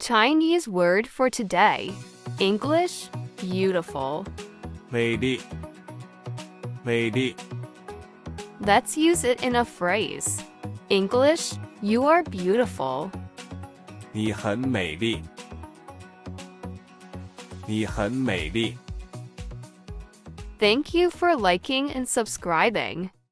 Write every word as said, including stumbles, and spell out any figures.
Chinese word for today. English, beautiful. 美丽，美丽， Let's use it in a phrase. English, you are beautiful. 你很美丽，你很美丽。 Thank you for liking and subscribing.